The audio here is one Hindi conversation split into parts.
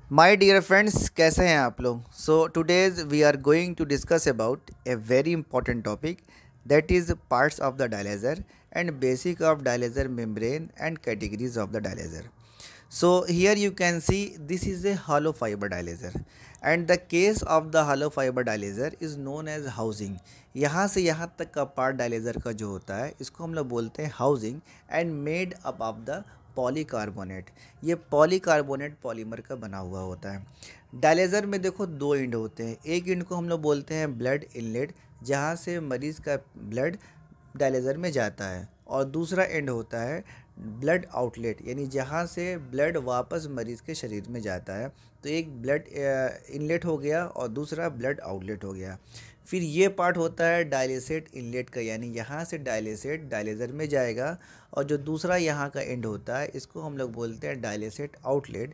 माय डियर फ्रेंड्स, कैसे हैं आप लोग। So today's we are going to discuss about a very important topic, that is parts of the dialyser and basic of dialyser membrane and categories of the dialyser. So here you can see this is a hollow fiber dialyzer and the case of the hollow fiber dialyzer is known as housing. यहाँ से यहाँ तक का पार्ट डायलाइजर का जो होता है इसको हम लोग बोलते हैं housing and made up of the polycarbonate. ये पॉलीकार्बोनेट पॉलीमर का बना हुआ होता है. डायलाइजर में देखो दो एंड होते हैं. एक एंड को हम लोग बोलते हैं ब्लड इनलेट, जहाँ से मरीज़ का ब्लड डायलाइजर में जाता है, और दूसरा एंड होता है ब्लड आउटलेट, यानी जहाँ से ब्लड वापस मरीज़ के शरीर में जाता है. तो एक ब्लड इनलेट हो गया और दूसरा ब्लड आउटलेट हो गया. फिर ये पार्ट होता है डायलिसेट इनलेट का, यानी यहाँ से डायलिसेट डायलाइजर में जाएगा, और जो दूसरा यहाँ का एंड होता है इसको हम लोग बोलते हैं dialysate outlet.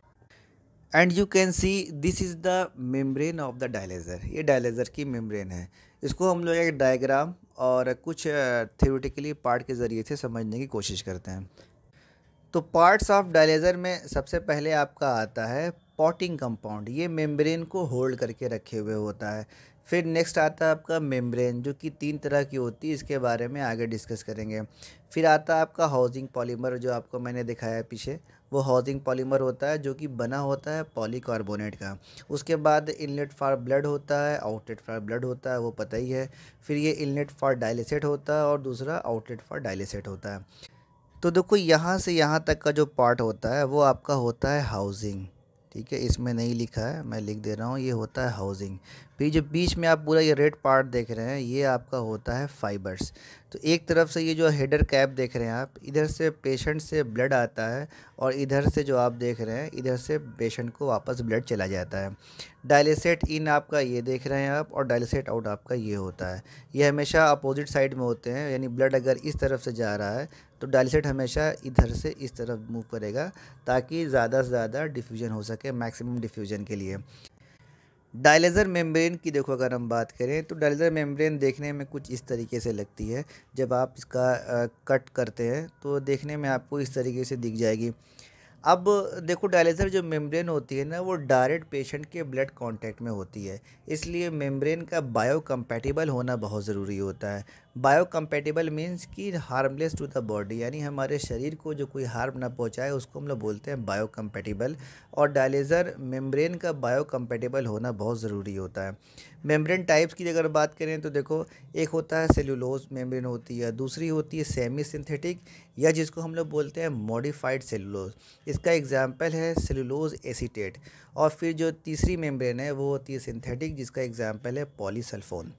And you can see this is the membrane of the dialyser. ये डायलाइजर की मेम्ब्रेन है. इसको हम लोग एक डायग्राम और कुछ थ्योरेटिकली पार्ट के ज़रिए से समझने की कोशिश करते हैं. तो पार्ट्स ऑफ डायलाइजर में सबसे पहले आपका आता है पॉटिंग कंपाउंड. ये मेम्ब्रेन को होल्ड करके रखे हुए होता है. फिर नेक्स्ट आता है आपका मेम्ब्रेन, जो कि 3 तरह की होती है, इसके बारे में आगे डिस्कस करेंगे. फिर आता है आपका हाउसिंग पॉलीमर, जो आपको मैंने दिखाया पीछे, वो हाउसिंग पॉलीमर होता है जो कि बना होता है पॉलीकार्बोनेट का. उसके बाद इनलेट फॉर ब्लड होता है, आउटलेट फॉर ब्लड होता है, वो पता ही है. फिर ये इनलेट फॉर डायलिसेट होता है और दूसरा आउटलेट फॉर डायलिसेट होता है. तो देखो यहाँ से यहाँ तक का जो पार्ट होता है वो आपका होता है हाउसिंग. ठीक है, इसमें नहीं लिखा है, मैं लिख दे रहा हूँ, ये होता है हाउसिंग. फिर जो बीच में आप पूरा ये रेड पार्ट देख रहे हैं ये आपका होता है फाइबर्स. तो एक तरफ से ये जो हेडर कैप देख रहे हैं आप, इधर से पेशेंट से ब्लड आता है, और इधर से जो आप देख रहे हैं इधर से पेशेंट को वापस ब्लड चला जाता है. डायलिसेट इन आपका ये देख रहे हैं आप, और डायलिसेट आउट आपका ये होता है. ये हमेशा अपोजिट साइड में होते हैं, यानी ब्लड अगर इस तरफ से जा रहा है तो डायलिसेट हमेशा इधर से इस तरफ मूव करेगा, ताकि ज़्यादा से ज़्यादा डिफ्यूजन हो सके, मैक्सिमम डिफ्यूजन के लिए. डायलाइजर मेम्ब्रेन की देखो अगर हम बात करें तो डायलाइजर मेम्ब्रेन देखने में कुछ इस तरीके से लगती है. जब आप इसका कट करते हैं तो देखने में आपको इस तरीके से दिख जाएगी. अब देखो डायलाइजर जो मेम्ब्रेन होती है ना, वो डायरेक्ट पेशेंट के ब्लड कांटेक्ट में होती है, इसलिए मेम्ब्रेन का बायो कंपैटिबल होना बहुत ज़रूरी होता है. बायो कंपैटिबल मीन्स कि हार्मलेस टू द बॉडी, यानी हमारे शरीर को जो कोई हार्म ना पहुंचाए, उसको हम लोग बोलते हैं बायो कंपैटिबल. और डायलाइजर मेम्ब्रेन का बायो कंपैटिबल होना बहुत ज़रूरी होता है. मेम्ब्रेन टाइप्स की अगर बात करें तो देखो, एक होता है सेलुलोज मेम्ब्रेन होती है, दूसरी होती है सेमी सिंथेटिक, या जिसको हम लोग बोलते हैं मॉडिफाइड सेलुलोज. इसका एग्जाम्पल है सेलुलोज एसीटेट. और फिर जो तीसरी मेम्ब्रेन है वो होती है सिंथेटिक, जिसका एग्जाम्पल है पॉलीसल्फोन.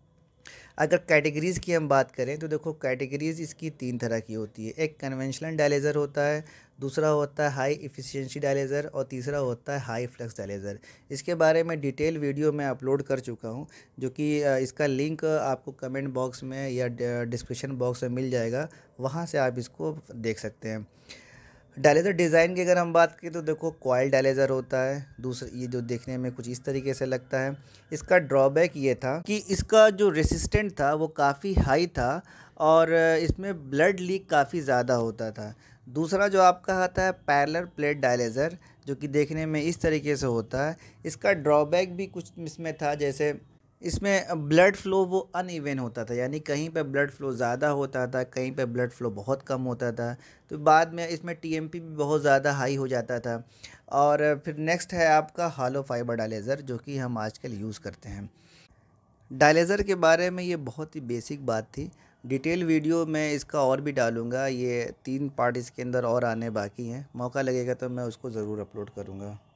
अगर कैटेगरीज़ की हम बात करें तो देखो कैटेगरीज़ इसकी 3 तरह की होती है. एक कन्वेंशनल डायलाइज़र होता है, दूसरा होता है हाई इफ़िशिएंसी डायलाइज़र, और तीसरा होता है हाई फ्लक्स डायलाइज़र. इसके बारे में डिटेल वीडियो मैं अपलोड कर चुका हूं, जो कि इसका लिंक आपको कमेंट बॉक्स में या डिस्क्रिप्शन बॉक्स में मिल जाएगा, वहां से आप इसको देख सकते हैं. डायलाइज़र डिज़ाइन की अगर हम बात करें तो देखो कॉइल डायलाइज़र होता है. दूसरा ये जो देखने में कुछ इस तरीके से लगता है. इसका ड्रॉबैक ये था कि इसका जो रेसिस्टेंट था वो काफ़ी हाई था, और इसमें ब्लड लीक काफ़ी ज़्यादा होता था. दूसरा जो आपका आता है पैरेलल प्लेट डायलाइज़र, जो कि देखने में इस तरीके से होता है. इसका ड्रॉबैक भी कुछ इसमें था, जैसे इसमें ब्लड फ़्लो वो अनइवन होता था, यानी कहीं पे ब्लड फ़्लो ज़्यादा होता था, कहीं पे ब्लड फ़्लो बहुत कम होता था. तो बाद में इसमें टीएमपी भी बहुत ज़्यादा हाई हो जाता था. और फिर नेक्स्ट है आपका हॉलो फाइबर डायलाइज़र, जो कि हम आजकल यूज़ करते हैं. डायलाइज़र के बारे में ये बहुत ही बेसिक बात थी. डिटेल वीडियो मैं इसका और भी डालूँगा. ये 3 पार्ट इसके अंदर और आने बाकी हैं. मौका लगेगा तो मैं उसको ज़रूर अपलोड करूँगा.